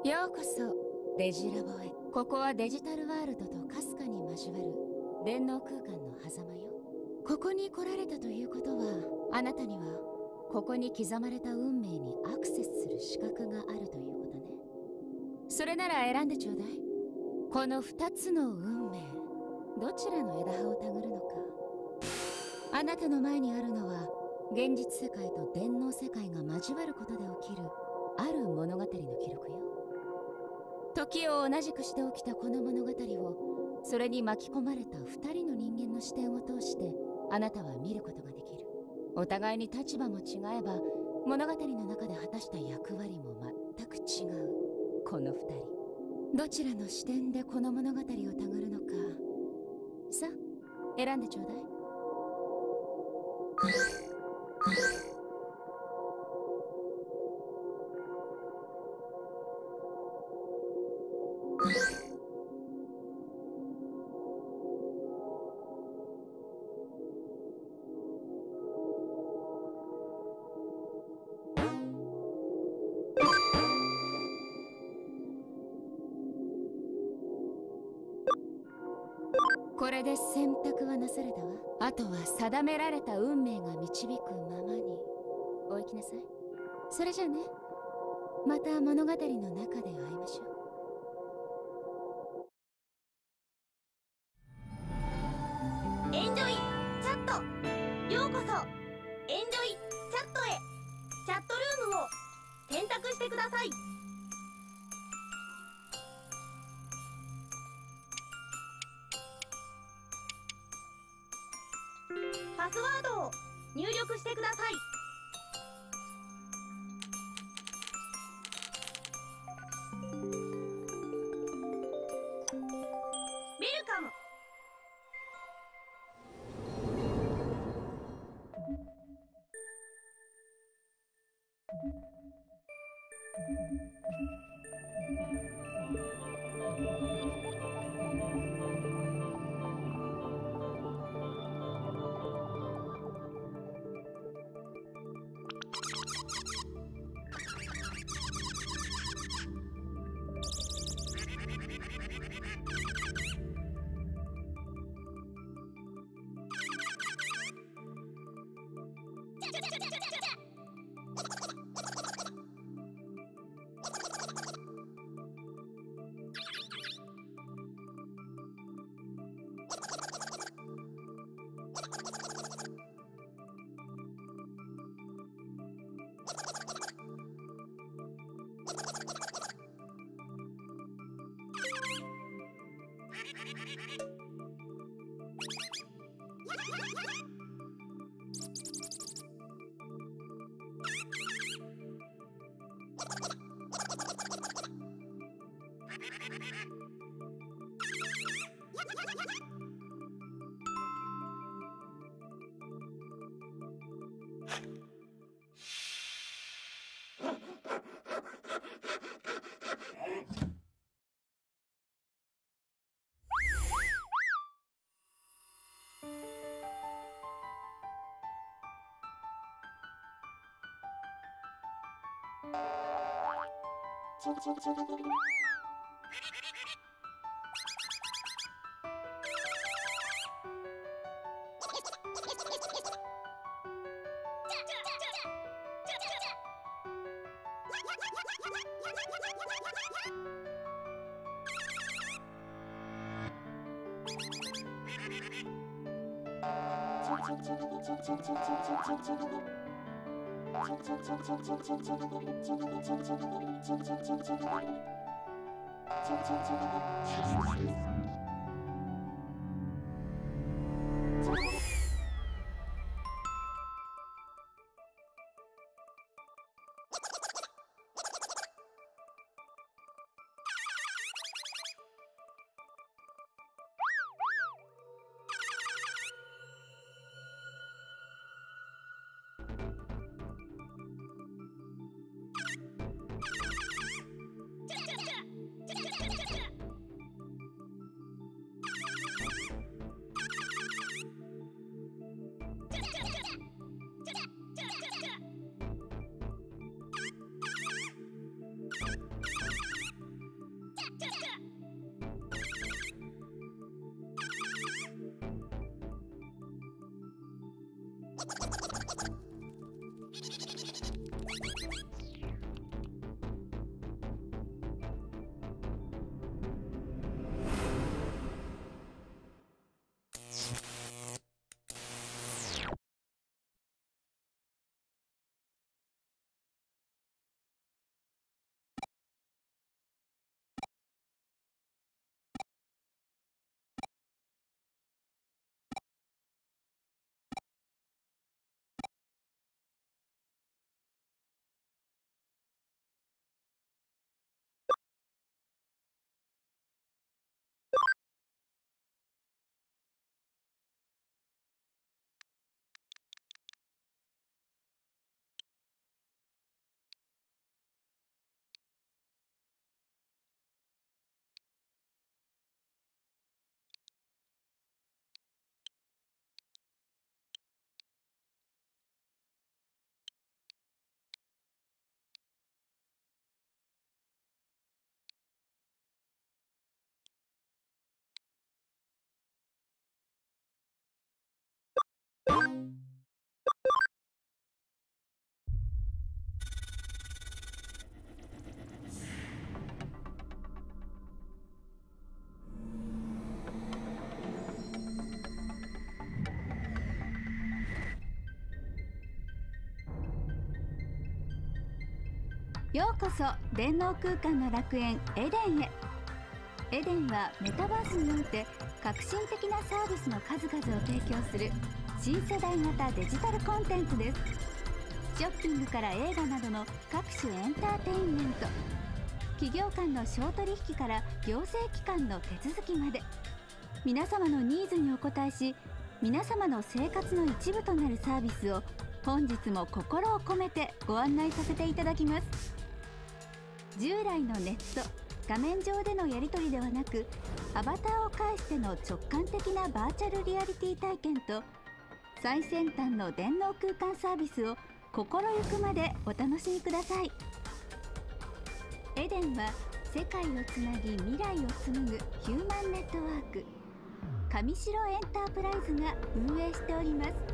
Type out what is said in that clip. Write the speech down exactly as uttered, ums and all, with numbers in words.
ようこそデジラボへ。ここはデジタルワールドとかすかに交わる電脳空間の狭間よ。ここに来られたということは、あなたにはここに刻まれた運命にアクセスする資格があるということね。それなら選んでちょうだい。この二つの運命、どちらの枝葉をたぐるのか。あなたの前にあるのは、現実世界と電脳世界が交わることで起きるある物語の記録よ。時を同じくして起きたこの物語を、それに巻き込まれた二人の人間の視点を通してあなたは見ることができる。お互いに立場も違えば、物語の中で果たした役割も全く違うこの二人。どちらの視点でこの物語をたぐるのか、さあ選んでちょうだい。これで選択はなされたわ。あとは定められた運命が導くままにお行きなさい。それじゃあね、また物語の中で会いましょう。 エンジョイチャット、ようこそエンジョイチャットへ。チャットルームを選択してください。パスワードを入力してください。ウェルカム。 ようこそ電脳空間の楽園エデンへ。エデンはメタバースにおいて革新的なサービスの数々を提供する新世代型デジタルコンテンツです。ショッピングから映画などの各種エンターテインメント、企業間の商取引から行政機関の手続きまで、皆様のニーズにお応えし、皆様の生活の一部となるサービスを本日も心を込めてご案内させていただきます。従来のネット画面上でのやり取りではなく、アバターを介しての直感的なバーチャルリアリティ体験と最先端の電脳空間サービスを心ゆくまでお楽しみください。エデンは世界をつなぎ未来を紡ぐヒューマンネットワーク、上白エンタープライズが運営しております。